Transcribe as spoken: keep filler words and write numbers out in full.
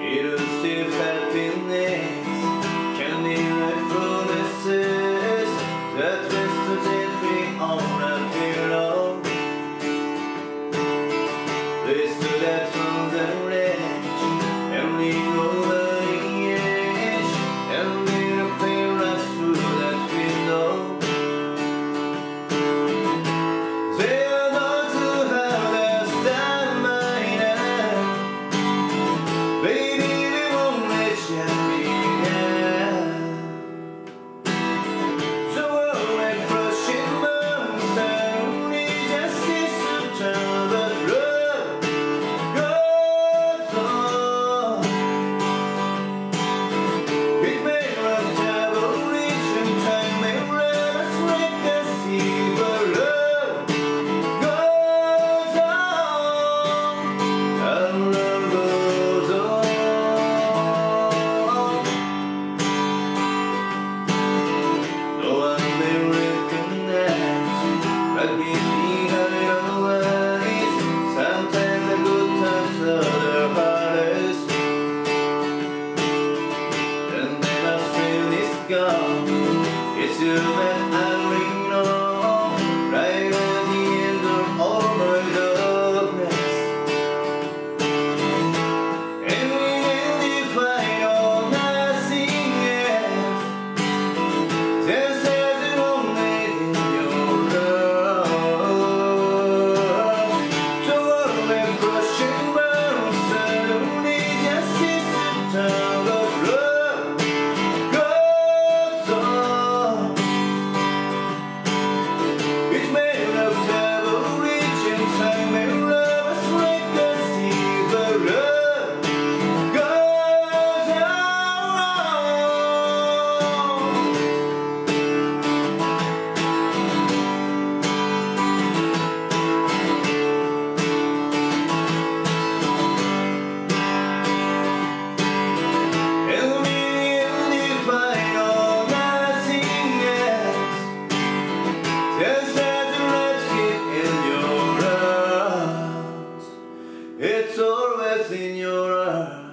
Elusive happiness can be like promises that rest gently on a pillow. They stood at from the ledge and leaned over the edge and made a fair rush through that window. They are not to have their stand by now. Baby, we won't let you begin. The world like crushing bones, only justice to turn the road goes on. It may run double reach and time may run us like a sea, but love goes on. And love goes on. No one may recognize but we behind our eyes. Sometimes the good times are the hardest, and then our friend is gone. It's you that I lean on, right at the end of all my darkness. And we identify all nothing else. There's nothing only in your love. The world may crush and burn, suddenly justice to turn the road goes on. It's made of double reach and time may love us like a sea, but love goes on. And we identify all nothing else. There's nothing left in your arms. It's always in your arms.